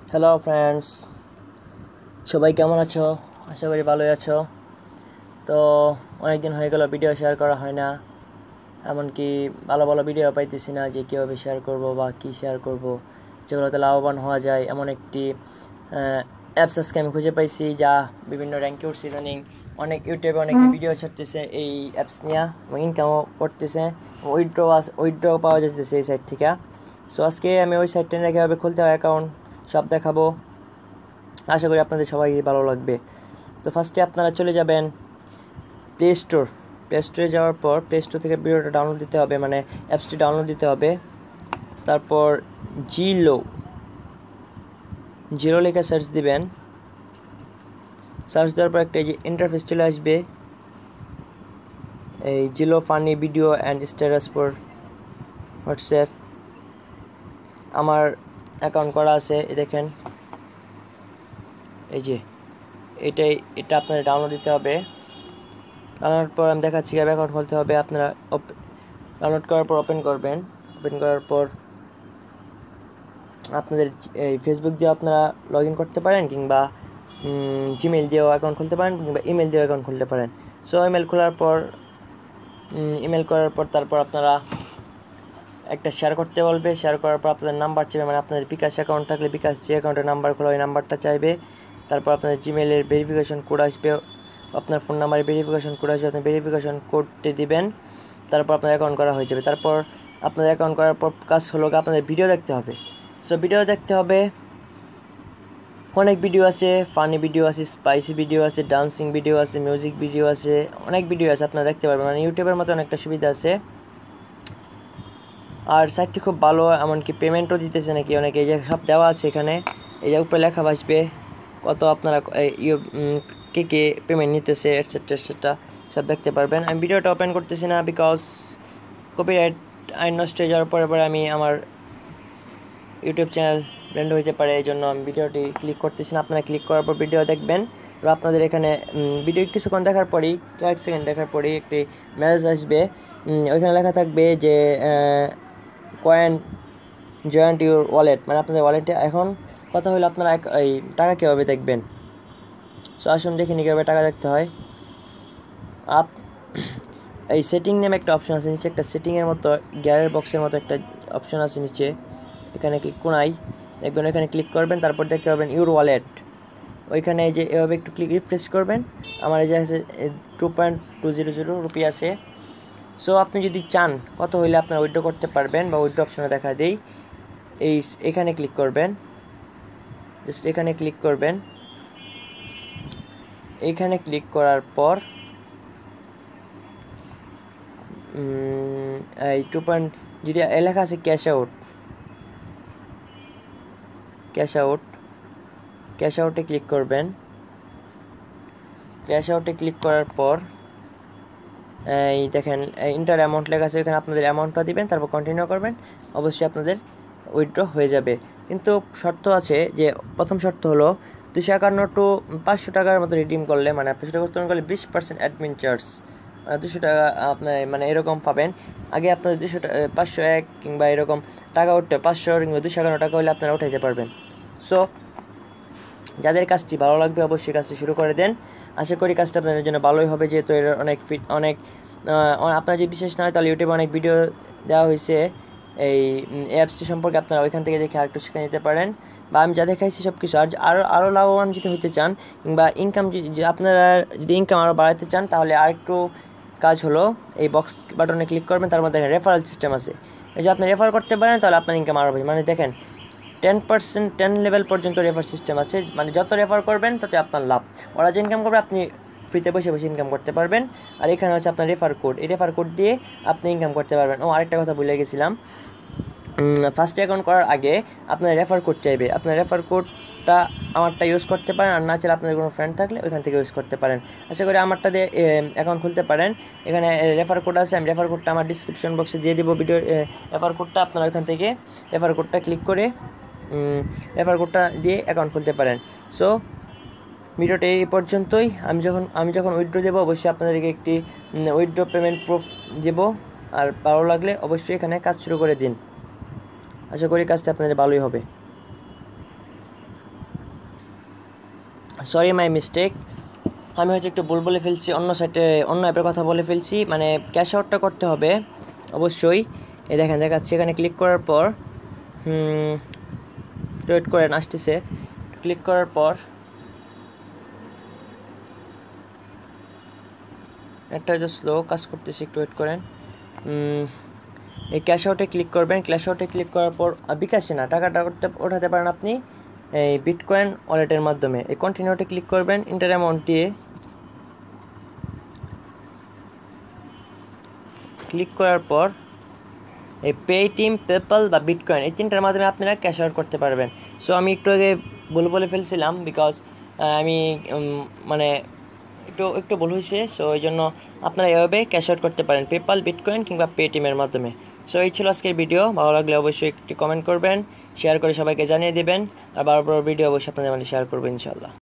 Hello friends, সবাই কেমন আছো? আশা করি ভালোই আছো। তো অনেক দিন হয়ে গেল ভিডিও শেয়ার করা হয় না, এমনকি ভালো ভালো ভিডিও পাইতেছি না যে কীভাবে শেয়ার করব বা কী শেয়ার করব, যেগুলোতে লাভবান হওয়া যায় এমন একটি অ্যাপস আজকে আমি খুঁজে পাইছি যা বিভিন্ন র্যাঙ্কে উঠছে। ইদানিং অনেক ইউটিউবে অনেকে ভিডিও ছাড়তেছে এই অ্যাপস নিয়ে, ইনকামও করতেছে, উইথড্র পাওয়া যাচ্ছে এই সাইট থেকে। সো আজকে আমি ওই সাইটটা নিয়ে কীভাবে খুলতে হয় অ্যাকাউন্ট সব দেখাবো। আশা করি আপনাদের সবাই ভালো লাগবে। তো ফার্স্টে আপনারা চলে যাবেন প্লে স্টোরে যাওয়ার পর প্লে স্টোর থেকে ভিডিওটা ডাউনলোড দিতে হবে, মানে অ্যাপসটি ডাউনলোড দিতে হবে। তারপর জিরো লেখা সার্চ দিবেন। সার্চ দেওয়ার পর একটা এই যে ইন্টারফেস চলে আসবে, এই Zili funny video and status for WhatsApp. আমার অ্যাকাউন্ট করা আছে, এই দেখেন, এই যে এটা আপনাদের ডাউনলোড দিতে হবে। ডাউনলোড পর আমি দেখাচ্ছি কীভাবে অ্যাকাউন্ট খুলতে হবে। আপনারা ডাউনলোড করার পর ওপেন করবেন। ওপেন করার পর আপনাদের এই ফেসবুক দিয়ে আপনারা লগ ইন করতে পারেন, কিংবা জিমেল দিয়েও অ্যাকাউন্ট খুলতে পারেন, কিংবা ইমেল দিয়েও অ্যাকাউন্ট খুলতে পারেন। সো ইমেল করার পর তারপর আপনারা একটা শেয়ার করতে বলবে। শেয়ার করার পর আপনাদের নাম্বার চাইবে, মানে আপনাদের বিকাশ অ্যাকাউন্ট থাকলে বিকাশ যে অ্যাকাউন্টের নাম্বার খোলা ওই নাম্বারটা চাইবে। তারপর আপনাদের জিমেলের ভেরিফিকেশন কোড আসবে, আপনার ফোন নাম্বারে ভেরিফিকেশন কোড আসবে, আপনি ভেরিফিকেশন কোডটি দিবেন। তারপর আপনার অ্যাকাউন্ট করা হয়ে যাবে। তারপর আপনাদের অ্যাকাউন্ট করার পর কাজ হলো আপনাদের ভিডিও দেখতে হবে। সো ভিডিও দেখতে হবে, অনেক ভিডিও আছে, ফানি ভিডিও আছে, স্পাইসি ভিডিও আছে, ডান্সিং ভিডিও আছে, মিউজিক ভিডিও আছে, অনেক ভিডিও আছে আপনারা দেখতে পারবেন। মানে ইউটিউবের মতো অনেকটা সুবিধা আছে। আর সাইটটি খুব ভালো, এমনকি পেমেন্টও দিতেছে নাকি অনেকে, এই যে সব দেওয়া আছে এখানে। এই যে উপরে লেখা আসবে কত আপনারা কে পেমেন্ট নিতেছে, এটসেট্রা সব দেখতে পারবেন। আমি ভিডিওটা ওপেন করতেছি না, বিকজ কপিরাইট আইন নষ্ট হয়ে যাওয়ার পরে আমি আমার ইউটিউব চ্যানেল ব্যান্ড হয়ে যেতে পারে, এই জন্য আমি ভিডিওটি ক্লিক করতেছি না। আপনারা ক্লিক করার পর ভিডিও দেখবেন। আর আপনাদের এখানে ভিডিও কিছুক্ষণ দেখার পরেই, কয়েক সেকেন্ড দেখার পরেই একটি মেসেজ আসবে। ওইখানে লেখা থাকবে যে কয়েন জয়েন্ট ইউর ওয়ালেট, মানে আপনাদের ওয়ালেটে এখন কথা হলো আপনারা এই টাকা কীভাবে দেখবেন। সো আসুন দেখে নিই কীভাবে টাকা দেখতে হয়। এই সেটিং নামে একটা অপশন আছে নিচে, একটা সেটিংয়ের মতো গিয়ারের বক্সের মতো একটা অপশন আছে নিচে, এখানে ক্লিক কোনাই দেখবেন। ওইখানে ক্লিক করবেন, তারপর দেখতে পাবেন ইউর ওয়ালেট। ওইখানে এই যে এভাবে একটু রিফ্রেশ করবেন। আমার এই যে আছে 2.200 রুপি আছে। সো আপনি যদি চান কত হইলে আপনারা উইথড্র করতে পারবেন বা উইথড্র অপশনে দেখা দেই, এখানে ক্লিক করবেন। জাস্ট এখানে ক্লিক করবেন। এইখানে ক্লিক করার পর এই যদি লেখা আছে ক্যাশ আউটে ক্লিক করবেন। ক্যাশ আউটে ক্লিক করার পর এই দেখেন ইন্টার অ্যামাউন্ট লেখা আছে, এখানে আপনাদের অ্যামাউন্টটা দিবেন, তারপর কন্টিনিউ করবেন। অবশ্যই আপনাদের উইথড্র হয়ে যাবে। কিন্তু শর্ত আছে, যে প্রথম শর্ত হলো 251 টু 500 টাকার মতো রিডিম করলে, মানে 500 টাকা উত্তোলন করলে 20% অ্যাডমিন চার্জ, 200 টাকা আপনার মানে এরকম পাবেন। আগে আপনাদের 501 কিংবা এরকম টাকা উঠতে 500 কিংবা 251 টাকা হলে আপনারা উঠাইতে পারবেন। সো যাদের কাজটি ভালো লাগবে অবশ্যই কাজটি শুরু করে দেন। আশা করি কাজটা আপনাদের জন্য ভালোই হবে, যেহেতু এর অনেক আপনার যদি বিশেষ না হয় তাহলে ইউটিউবে অনেক ভিডিও দেওয়া হয়েছে এই অ্যাপসটি সম্পর্কে, আপনারা ওইখান থেকে দেখে আরেকটু শিখে নিতে পারেন। বা আমি যা দেখাইছি সব কিছু, আর আরও লাভবান যদি হতে চান, কিংবা ইনকাম আপনারা যদি ইনকাম আরও বাড়াতে চান, তাহলে আরেকটু কাজ হলো এই বক্স বাটনে ক্লিক করবেন। তার মধ্যে দেখেন রেফারেল সিস্টেম আছে, এই যে আপনি রেফার করতে পারেন, তাহলে আপনার ইনকাম আরও হবে। মানে দেখেন 10 লেভেল পর্যন্ত রেফার সিস্টেম আছে, মানে যত রেফার করবেন তত আপনার লাভ। ওরা যে ইনকাম করবে আপনি ফ্রিতে বসে ইনকাম করতে পারবেন। আর এখানে হচ্ছে আপনার রেফার কোড, এই রেফার কোড দিয়ে আপনি ইনকাম করতে পারবেন। আরেকটা কথা ভুলে গেছিলাম, ফার্স্ট অ্যাকাউন্ট করার আগে আপনার রেফার কোড চাইবে। আপনার রেফার কোডটা আমারটা ইউজ করতে পারেন, আর না চাইলে আপনাদের কোনো ফ্রেন্ড থাকলে ওইখান থেকে ইউজ করতে পারেন। আশা করি আমারটা দিয়ে অ্যাকাউন্ট খুলতে পারেন। এখানে রেফার কোড আছে, আমি রেফার কোডটা আমার ডিসক্রিপশন বক্সে দিয়ে দেবো ভিডিওর রেফার কোডটা। আপনারা ওইখান থেকে রেফার কোডটা ক্লিক করে রেফার কোডটা দিয়ে অ্যাকাউন্ট খুলতে পারেন। সো ভিডিওটা এই পর্যন্তই। আমি যখন উইথড্র দেবো অবশ্যই আপনাদেরকে একটি উইথড্র পেমেন্ট প্রুফ দেবো। আর ভালো লাগলে অবশ্যই এখানে কাজ শুরু করে দিন। আশা করি কাজটা আপনাদের ভালোই হবে। সরি মাই মিস্টেক, আমি হচ্ছে একটু ভুল বলে ফেলছি, অন্য সাইটে অন্য অ্যাপের কথা বলে ফেলছি। মানে ক্যাশ আউটটা করতে হবে অবশ্যই। এই দেখেন দেখাচ্ছি, এখানে ক্লিক করার পর ওয়েট করেন, আসতেছে। ক্লিক করার পর একটা হয়তো স্লো কাজ করতেছে, একটু ওয়েট করেন। এই ক্যাশ আউটে ক্লিক করবেন। ক্যাশ আউটে ক্লিক করার পর বিকাশে না, টাকাটা ওঠাতে পারেন আপনি এই বিটকয়েন ওয়ালেটের মাধ্যমে। এই কন্টিনিউতে ক্লিক করবেন, ইন্টার অ্যামাউন্ট দিয়ে ক্লিক করার পর এই পেটিএম, পেপ্যাল বা বিটকয়েন এই তিনটার মাধ্যমে আপনারা ক্যাশ আউট করতে পারবেন। সো আমি একটু আগে বলে ফেলছিলাম, বিকজ আমি মানে একটু একটু ভুল হয়েছে। সো এই জন্য আপনারা এভাবে ক্যাশ আউট করতে পারেন পেপ্যাল, বিটকয়েন কিংবা পেটিএমের মাধ্যমে। সো এই ছিল আজকের ভিডিও। ভালো লাগলে অবশ্যই একটি কমেন্ট করবেন, শেয়ার করে সবাইকে জানিয়ে দেবেন। আর বড় ভিডিও অবশ্যই আপনাদের মধ্যে শেয়ার করবেন ইনশাআল্লাহ।